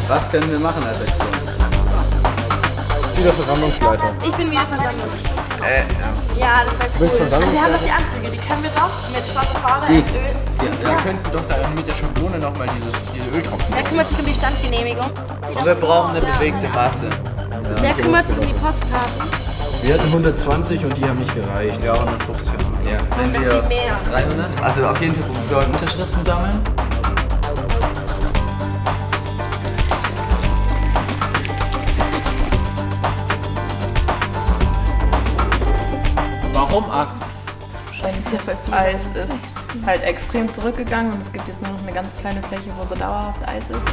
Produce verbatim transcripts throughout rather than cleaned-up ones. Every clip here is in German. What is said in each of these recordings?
Was können wir machen als Sektion? Wieder Versammlungsleiter. Ich bin wieder Versammlungsleiter. Äh, Ja, das wäre cool. Du bist Also wir haben doch Versammlungsleiter? die Anzüge, die können wir doch mit schwarzer Farbe Die. als Öl. Die Wir Anzüge. könnten doch da mit der Schablone nochmal dieses, diese Öltropfen. Wer kümmert sich um die Standgenehmigung? Und wir brauchen eine bewegte Masse. Wer kümmert sich um die Postkarten? Wir hatten hundertzwanzig und die haben nicht gereicht. Ja, hundertfünfzig. Ja. Wenn Das wir viel mehr. dreihundert? Also auf jeden Fall, wir wollen Unterschriften sammeln. Warum Arktis? Weil das Eis ist halt extrem zurückgegangen und es gibt jetzt nur noch eine ganz kleine Fläche, wo so dauerhaft Eis ist.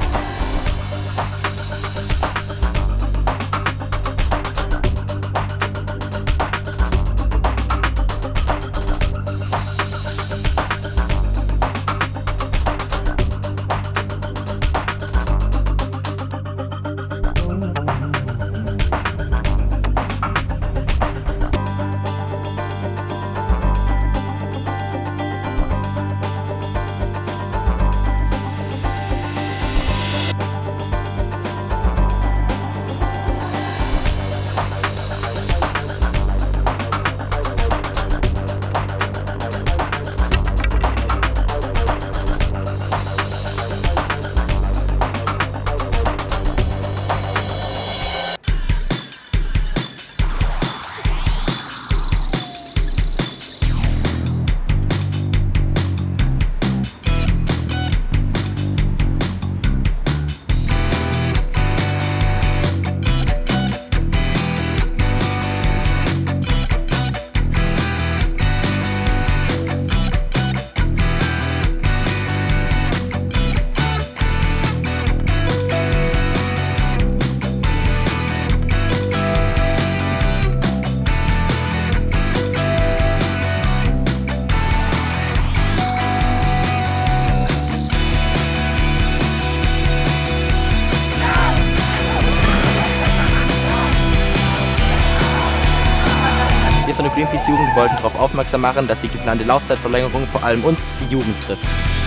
Wir von der Greenpeace-Jugend wollten darauf aufmerksam machen, dass die geplante Laufzeitverlängerung vor allem uns, die Jugend, trifft.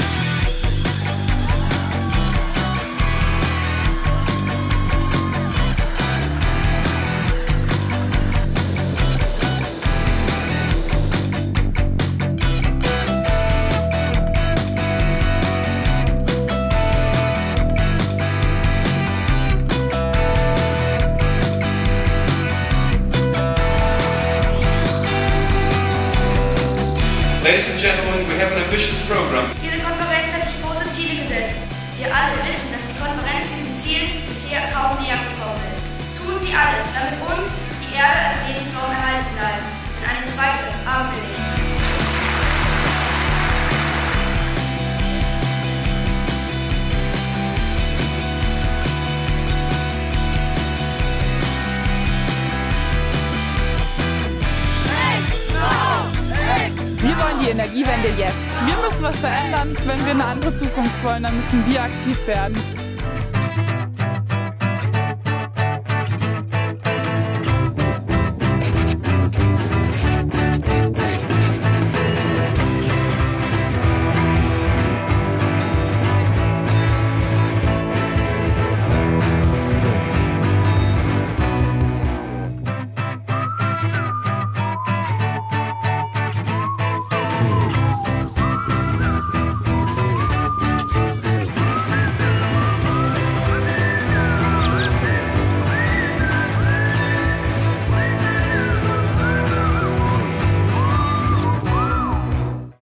Ladies and gentlemen, we have an ambitious program. Diese Konferenz hat sich große Ziele gesetzt. Wir alle wissen, dass die Konferenz diesem Ziel bisher kaum näher gekommen ist. Tun Sie alles, damit uns die Erde als Lebensraum erhalten bleibt. Denn eine zweite haben wir nicht. Wir wollen die Energiewende jetzt. Wir müssen was verändern. Wenn wir eine andere Zukunft wollen, dann müssen wir aktiv werden.